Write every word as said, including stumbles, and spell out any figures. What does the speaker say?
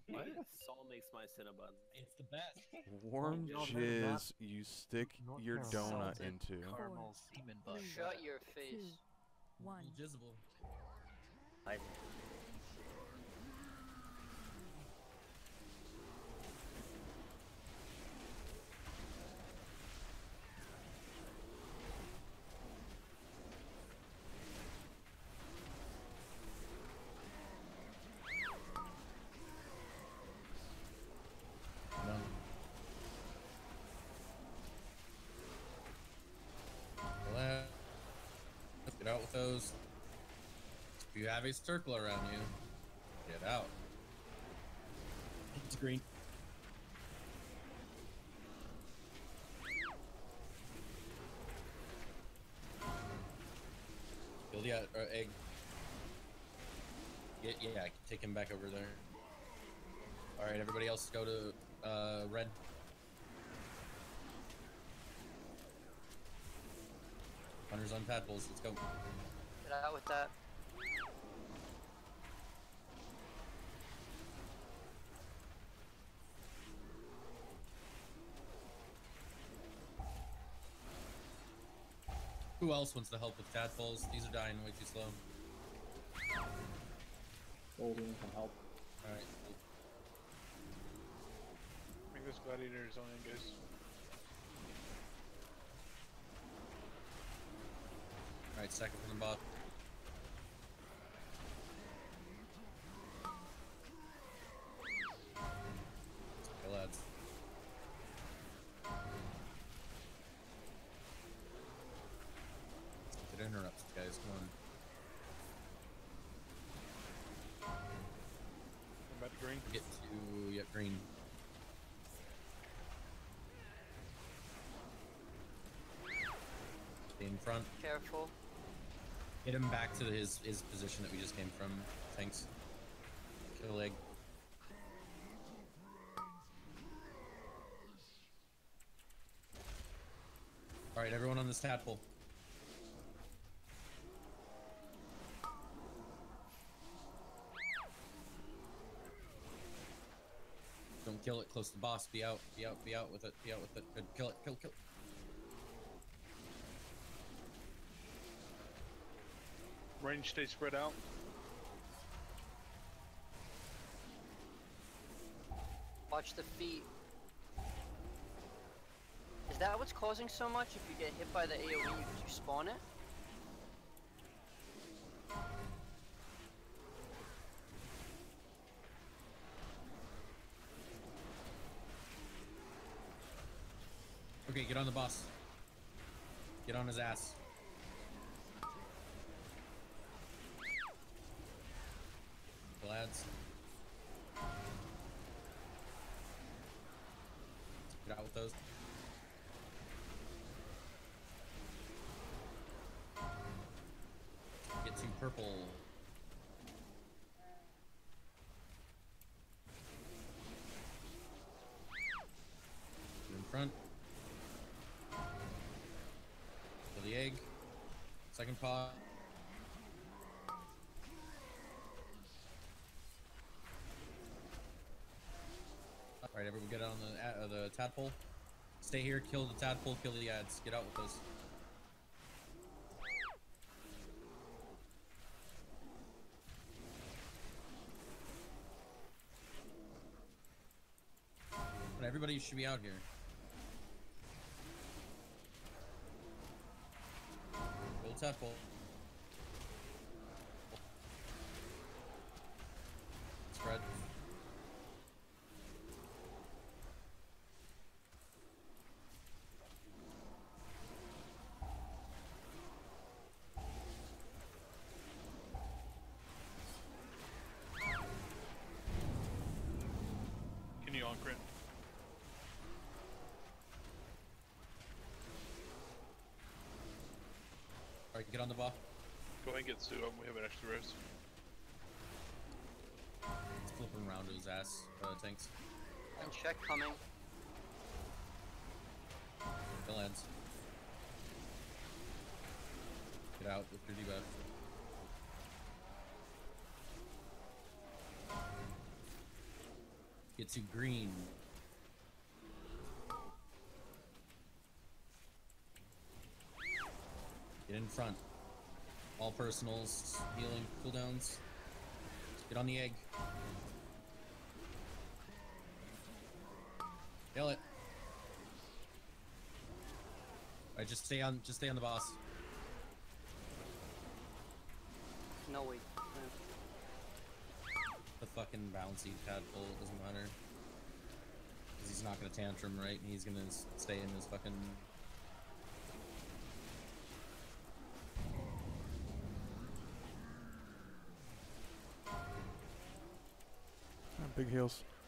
What? Salt makes my Cinnabon. It's the best. Warm Y'all know jizz you stick North your Carolina. donut Salted into. caramel semen Four, bun. Shut your two, face. one. Jizzable. I Done. Well, let's get out with those. If you have a circle around you, get out. It's green. Kill the uh, egg. Get, yeah, take him back over there. All right, everybody else go to uh, red. Hunters on tadpoles, let's go. Get out with that. Who else wants to help with tadpoles? These are dying way too slow. Golden can help. All right. Bring this gladiator's on in, guys. All right, second from the buff. Okay, lads. It interrupts, guys. Come on. I'm about to green. Get to yep, green. Stay in front. Careful. Get him back to his his position that we just came from. Thanks. Kill egg. All right, everyone on this tadpole. Don't kill it close to the boss. Be out. Be out. Be out with it. Be out with it. Good. Kill it. Kill. Kill. Range stay spread out. Watch the feet. Is that what's causing so much? If you get hit by the A O E, you, you spawn it? Okay, get on the boss. Get on his ass. Lads. Get out with those. Get to purple. Get in front. Kill the egg. Second paw. All right, everyone, get on the uh, the tadpole. Stay here. Kill the tadpole. Kill the ads. Get out with those. But everybody should be out here. Kill the tadpole. Spread. Can you on crit? All right, get on the buff. Go ahead and get Sue. We have an extra rose. Let's flip him around to his ass. Uh, tanks. And check coming. Kill ads. Get out with your debuff. Get to green. Get in front. All personals, healing, cooldowns. Get on the egg. Kill it. Alright, just stay on just stay on the boss. No wait. The fucking bouncy tadpole, it doesn't matter. Because he's not gonna tantrum, right? He's gonna s- stay in his fucking. Ah, big heals.